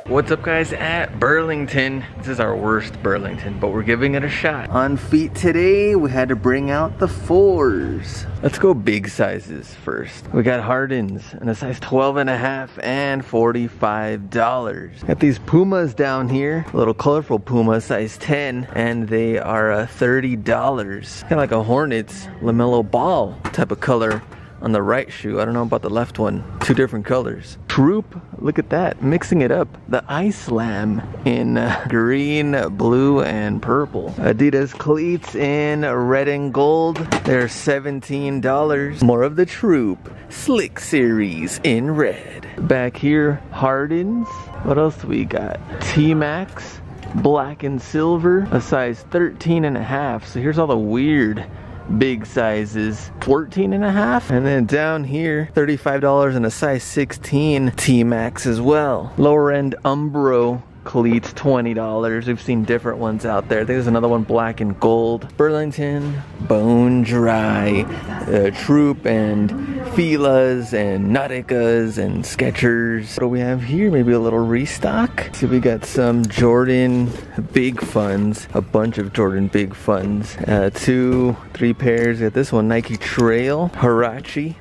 What's up guys at Burlington? This is our worst Burlington, but we're giving it a shot. On feet today, we had to bring out the 4s. Let's go big sizes first. We got Hardens in a size 12.5 and $45. Got these Pumas down here, a little colorful Puma, size 10, and they are $30. Kind of like a Hornets LaMelo Ball type of color on the right shoe. I don't know about the left one. Two different colors. Troop, look at that, mixing it up. The Ice Lamb in green, blue, and purple. Adidas cleats in red and gold. They're $17. More of the Troop Slick Series in red. Back here, Hardens. What else do we got? T-Max, black and silver, a size 13.5. So here's all the weird big sizes. 14.5, and then down here $35 and a size 16 T-Max as well. Lower end Umbro cleats, $20. We've seen different ones out there. There's another one, black and gold. Burlington Bone Dry, Troop and Fila's and Nautica's and Skechers. What do we have here? Maybe a little restock. So we got some Jordan Big Funds, a bunch of Jordan Big Funds. 2, 3 pairs. Got this one, Nike Trail, Huarache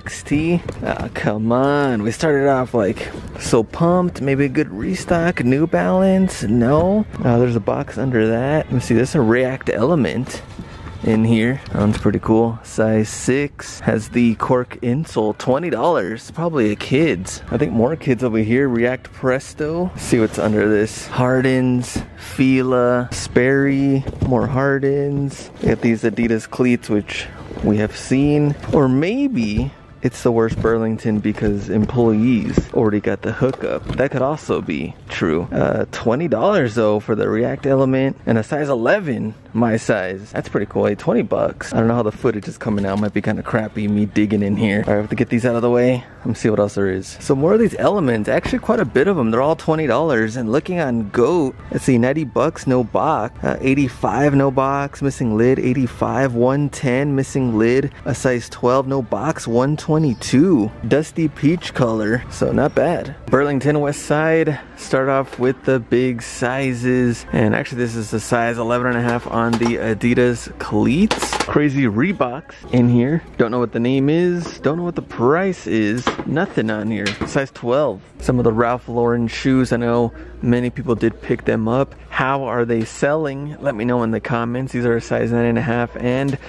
TXT. Come on. We started off like so pumped. Maybe a good restock. New Balance. No. There's a box under that. Let me see. There's a React Element in here. That one's pretty cool. Size 6. Has the cork insole. $20. Probably a kid's. I think more kids over here. React Presto. Let's see what's under this. Hardens, Fila, Sperry, more Hardens. We got these Adidas cleats, which we have seen. Or maybe it's the worst Burlington because employees already got the hookup. That could also be true. $20 though for the React Element and a size 11, my size. That's pretty cool. Hey, 20 bucks. I don't know how the footage is coming out. Might be kind of crappy me digging in here. All right, I have to get these out of the way. Let me see what else there is. So more of these Elements, actually quite a bit of them. They're all $20. And looking on GOAT, let's see, 90 bucks, no box. 85, no box, missing lid. 85, 110, missing lid. A size 12, no box, 122. Dusty peach color, so not bad. Burlington West Side, start off with the big sizes. And actually this is the size 11.5 on the Adidas cleats. Crazy Reeboks in here. Don't know what the name is. Don't know what the price is. Nothing on here. Size 12. Some of the Ralph Lauren shoes. I know many people did pick them up. How are they selling? Let me know in the comments. These are a size 9.5 and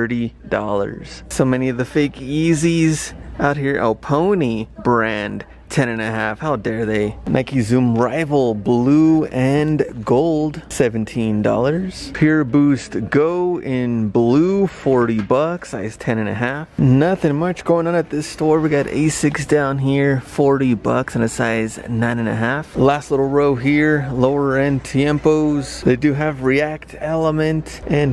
$30. So many of the fake Yeezys out here. Oh, Pony brand. 10.5. How dare they? Nike Zoom Rival blue and gold, $17. Pure Boost Go in blue, 40 bucks, size 10.5. Nothing much going on at this store. We got Asics down here, 40 bucks and a size 9.5. Last little row here, lower end Tiempos. They do have React Element and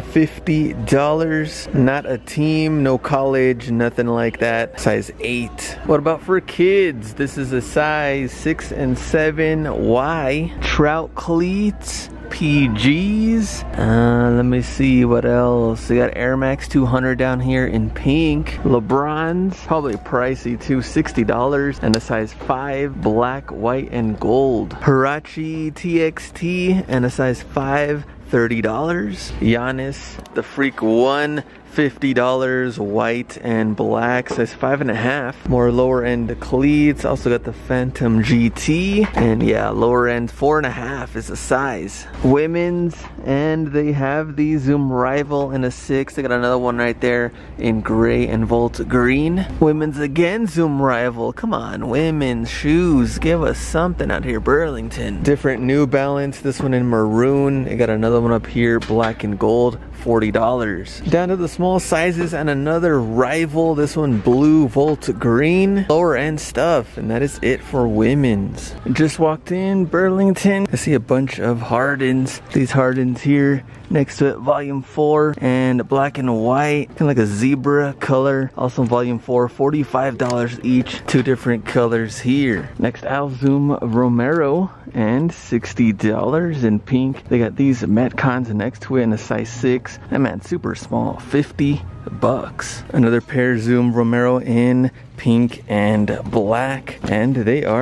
$50. Not a team, no college, nothing like that. Size 8. What about for kids? This is a size 6 and 7 Y. Trout cleats, PGs. Let me see what else. They got Air Max 200 down here in pink. LeBron's, probably pricey too, $60 and a size 5, black, white, and gold. Huarache TXT and a size 5, $30. Giannis, the Freak 1, $50, white and black, size 5.5. More lower end cleats. Also got the Phantom GT, and yeah, lower end 4.5 is the size. Women's, and they have the Zoom Rival in a 6. They got another one right there in gray and Volt green. Women's again, Zoom Rival. Come on, women's shoes, give us something out here, Burlington. Different New Balance. This one in maroon. They got another one up here, black and gold, $40. Down to the small sizes and another Rival. This one blue, Volt green. Lower end stuff, and that is it for women's. Just walked in Burlington. I see a bunch of Hardens. These Hardens here next to it, volume 4 and black and white, kind of like a zebra color. Also volume 4, $45 each. Two different colors here. Next, Al Zoom Romero, and $60 in pink. They got these Metcons next to it in a size 6. That man's super small, 50 bucks. Another pair Zoom Romero in pink and black, and they are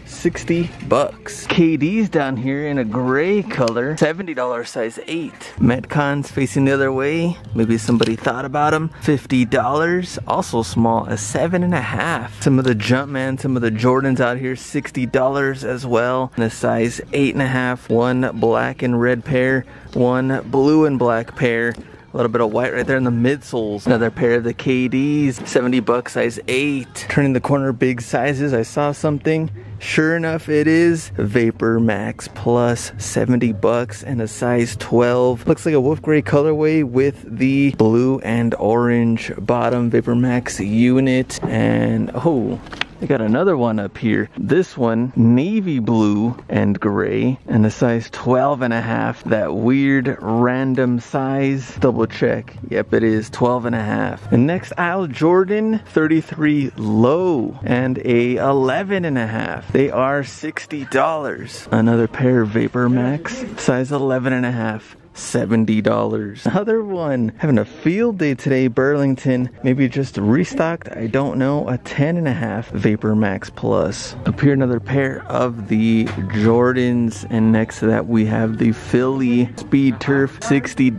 60 bucks. KD's down here in a gray color, $70 size 8. Metcons facing the other way. Maybe somebody thought about them. $50. Also small, a 7.5. Some of the Jumpman, some of the Jordans out here, $60 as well. And a size 8.5. One black and red pair, one blue and black pair. A little bit of white right there in the midsoles. Another pair of the KDs, 70 bucks, size 8. Turning the corner, big sizes. I saw something. Sure enough, it is Vapor Max Plus, 70 bucks and a size 12. Looks like a wolf gray colorway with the blue and orange bottom Vapor Max unit. And oh, I got another one up here. This one, navy blue and gray, and a size 12.5. That weird random size. Double check. Yep, it is 12.5. The next aisle, Jordan 33 low and a 11.5. They are $60. Another pair of Vapor Max, size 11.5. $70. Another one. Having a field day today, Burlington. Maybe just restocked, I don't know. A 10.5 Vapor Max Plus. Up here, another pair of the Jordans. And next to that, we have the Philly Speed Turf, $60.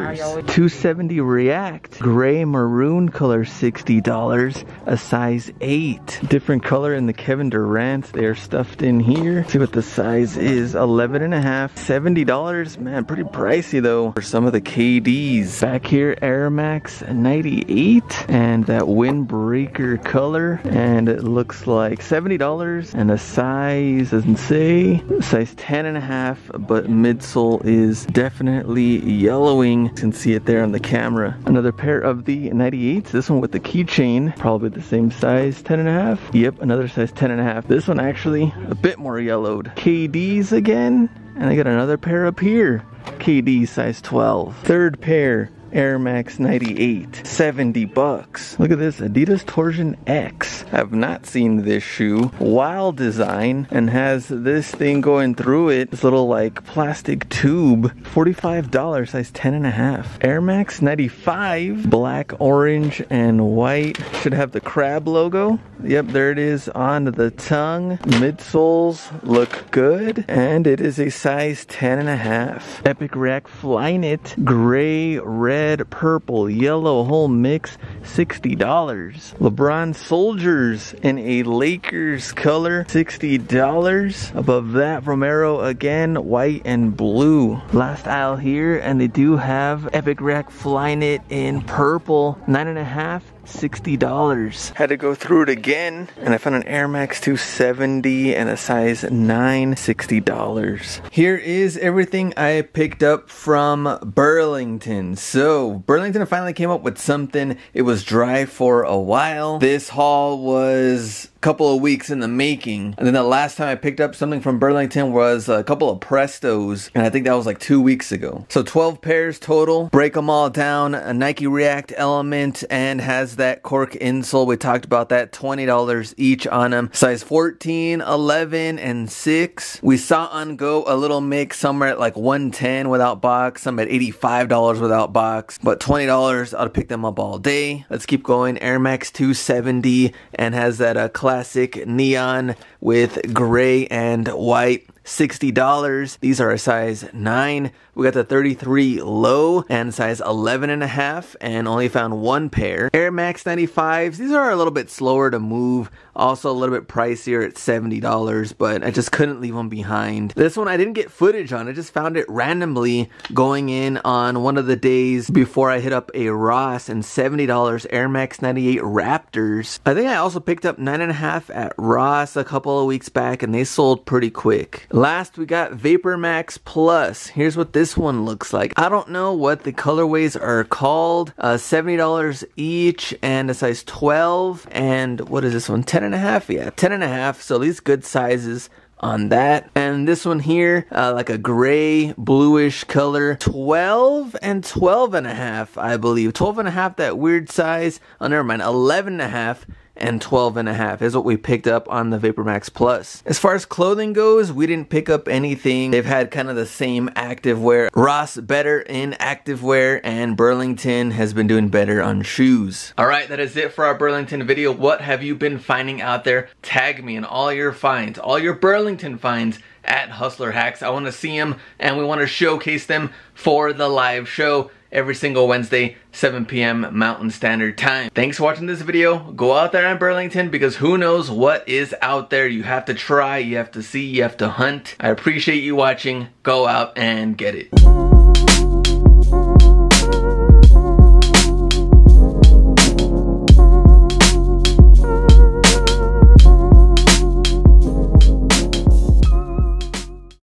270 React. Gray maroon color, $60. A size 8. Different color in the Kevin Durant. They are stuffed in here. See what the size is. 11.5. $70. Man, pretty pricey though for some of the KDs. Back here, Air Max 98 and that windbreaker color, and it looks like $70 and a size doesn't say, size 10.5, but midsole is definitely yellowing. You can see it there on the camera. Another pair of the 98s, this one with the keychain, probably the same size, 10.5. Yep, another size 10.5. This one actually a bit more yellowed. KDs again, and I got another pair up here. KD size 12. Third pair, Air Max 98, 70 bucks. Look at this, Adidas Torsion X. I've not seen this shoe. Wild design, and has this thing going through it. This little like plastic tube. $45, size 10.5. Air Max 95, black, orange, and white. Should have the crab logo. Yep, there it is on the tongue. Midsoles look good, and it is a size 10.5. Epic React Flyknit, gray, red, purple, yellow, whole mix, $60. LeBron Soldiers in a Lakers color, $60. Above that, Romero again, white and blue. Last aisle here, and they do have Epic React Flyknit in purple, 9.5. $60. Had to go through it again, and I found an Air Max 270 and a size 9, $60. Here is everything I picked up from Burlington. So Burlington finally came up with something. It was dry for a while. This haul was couple of weeks in the making, and then the last time I picked up something from Burlington was a couple of Prestos, and I think that was like 2 weeks ago. So 12 pairs total. Break them all down. A Nike React Element, and has that cork insole. We talked about that. $20 each on them. Size 14, 11, and 6. We saw on Go a little mix, somewhere at like $110 without box, some at $85 without box, but $20, I'll pick them up all day. Let's keep going. Air Max 270, and has that classic neon with gray and white, $60. These are a size 9. We got the 33 low and size 11.5, and only found one pair. Air Max 95s. These are a little bit slower to move. Also a little bit pricier at $70, but I just couldn't leave them behind. This one I didn't get footage on. I just found it randomly going in on one of the days before I hit up a Ross, and $70 Air Max 98 Raptors. I think I also picked up 9.5 at Ross a couple of weeks back, and they sold pretty quick. Last, we got Vapor Max Plus. Here's what this one looks like. I don't know what the colorways are called. $70 each, and a size 12. And what is this one? 10.5? Yeah, 10.5. So these good sizes on that. And this one here, like a gray bluish color, 12 and 12.5, I believe. 12.5, that weird size. Oh, never mind. 11.5 and 12.5 is what we picked up on the VaporMax Plus. As far as clothing goes, we didn't pick up anything. They've had kind of the same activewear. Ross better in activewear, and Burlington has been doing better on shoes. All right, that is it for our Burlington video. What have you been finding out there? Tag me in all your finds, all your Burlington finds at Hustler Hacks. I want to see them, and we want to showcase them for the live show every single Wednesday, 7 p.m. Mountain Standard Time. Thanks for watching this video. Go out there in Burlington, because who knows what is out there. You have to try, you have to see, you have to hunt. I appreciate you watching. Go out and get it.